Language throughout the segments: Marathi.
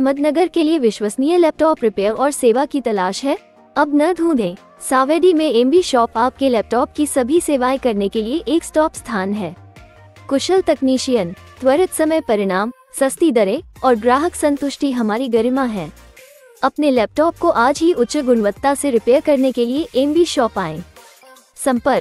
अहमदनगर के लिए विश्वसनीय लैपटॉप रिपेयर और सेवा की तलाश है? अब न ढूंढें। सावेडी में एमबी शॉप आपके लैपटॉप की सभी सेवाएं करने के लिए एक स्टॉप स्थान है। कुशल तकनीशियन, त्वरित समय परिणाम, सस्ती दरें और ग्राहक संतुष्टि हमारी गरिमा है। अपने लैपटॉप को आज ही उच्च गुणवत्ता से रिपेयर करने के लिए एमबी शॉप आएं। संपर्क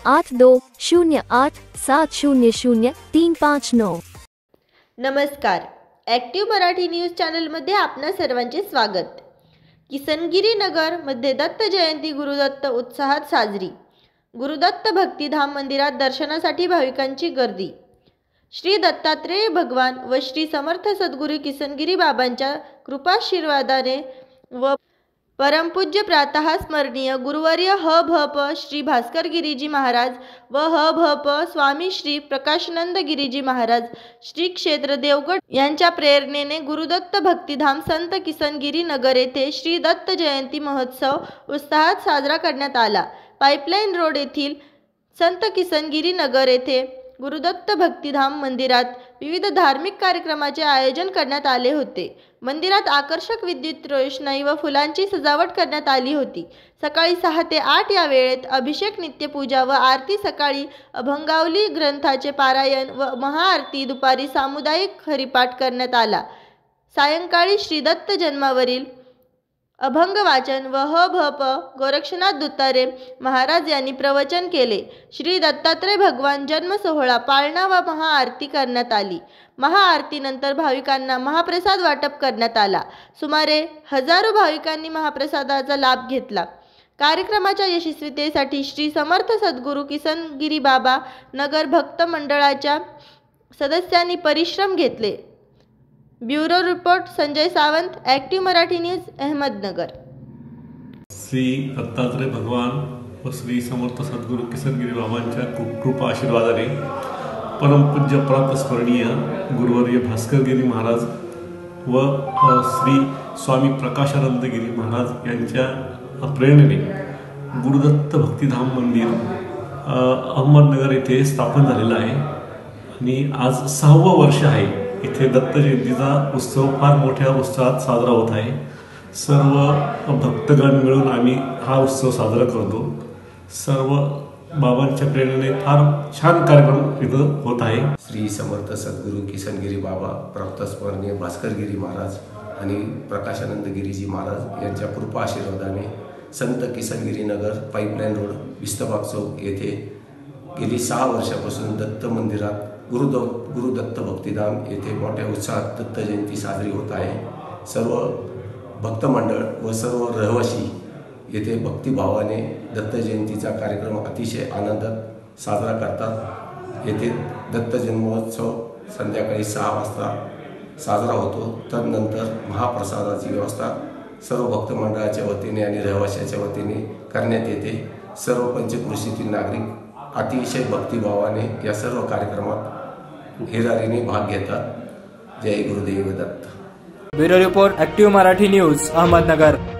8208700359। नमस्कार, ॲक्टिव्ह मराठी न्यूज चॅनलमध्ये आपणा सर्वांचे स्वागत। किसनगिरी नगर मध्ये दत्त जयंती गुरुदत्त उत्साहात साजरी। गुरुदत्त भक्तिधाम मंदिरात दर्शनासाठी भाविकांची गर्दी। श्री दत्तात्रेय भगवान व श्री समर्थ सद्गुरू किसनगिरी बाबांच्या कृपाशीर्वादाने व परमपूज्य प्रातः स्मरणीय गुरुवर्य ह.भ.प. श्री भास्कर गिरीजी महाराज व ह.भ.प. स्वामी श्री प्रकाशानंद गिरीजी महाराज श्री क्षेत्र देवगड यांच्या प्रेरणेने गुरुदत्त भक्तिधाम संत किसनगिरी नगर येथे श्री दत्त जयंती महोत्सव उत्साहात साजरा करण्यात आला। पाइपलाइन रोड येथील संत किसनगिरी नगर येथे गुरुदत्त भक्तिधाम मंदिरात विविध धार्मिक कार्यक्रमाचे आयोजन करण्यात आले होते। मंदिरात आकर्षक विद्युत रोषणाई व फुलांची सजावट करण्यात आली होती। सकाळी 6 ते 8 या वेळेत अभिषेक, नित्यपूजा व आरती, सकाळी अभंगावली ग्रंथाचे पारायण व महाआरती, दुपारी सामुदायिक हरिपाठ करण्यात आला। सायंकाळी श्री दत्त जन्मावरील अभंग वाचन व ह.भ.प. गोरक्षनाथ दुतारे महाराज यांनी प्रवचन केले। श्री दत्तात्रेय भगवान जन्म सोहळा, पाळणा व महाआरती करण्यात आली। महाआरतीनंतर भाविकांना महाप्रसाद वाटप करण्यात आला। सुमारे हजारो भाविकांनी महाप्रसादाचा लाभ घेतला। कार्यक्रमाच्या यशस्वीतेसाठी श्री समर्थ सद्गुरू किसनगिरी बाबा नगर भक्त मंडळाच्या सदस्यांनी परिश्रम घेतले। Bureau report Sanjay Sawant, active Marathi news, Ahmednagar. Shri Dattatreya भगवान व श्री समर्थ सद्गुरू किसनगिरी बाबांच्या कृपा आशीर्वादाने परमपूज्य प्राप्त स्मरणीय गुरुवर्य भास्कर गिरी महाराज व श्री स्वामी प्रकाशानंद गिरी महाराज यांच्या प्रेरणेने गुरुदत्त भक्तिधाम मंदिर अहमदनगर येथे स्थापन झालेलं आहे आणि आज 6वं वर्ष आहे। इथे दत्त जयंतीचा उत्सव फार मोठ्या उत्साहात साजरा होत आहे। सर्व भक्तगण मिळून आम्ही हा उत्सव साजरा करतो। सर्व बाबांच्या प्रेरणेने फार छान कार्यक्रम इथं होत आहे। श्री समर्थ सद्गुरू किसनगिरी बाबा, प्राप्त स्मरणीय भास्कर गिरी महाराज आणि प्रकाशानंद गिरीजी महाराज यांच्या कृपा आशीर्वादाने संत किसनगिरी नगर, पाइपलाइन रोड, विस्तबाग चौक येथे गेली 6 वर्षापासून दत्त मंदिरात गुरुदत्त भक्तिधाम येथे मोठ्या उत्साहात दत्त जयंती साजरी होत आहे। सर्व भक्त मंडळ व सर्व रहिवासी येथे भक्तिभावाने दत्त जयंतीचा कार्यक्रम अतिशय आनंदात साजरा करतात। येथे दत्त जन्मोत्सव संध्याकाळी 6 वाजता साजरा होतो। तदनंतर महाप्रसादाची व्यवस्था सर्व भक्त मंडळाच्या वतीने आणि रहिवाशाच्या वतीने करण्यात येते। सर्व पंचक्रोशीतील नागरिक अतिशय भक्तिभावाने या सर्व कार्यक्रमात हिरारीने भाग घेतात। जय Gurudev Datta. Bureau report, active Marathi news, Ahmednagar.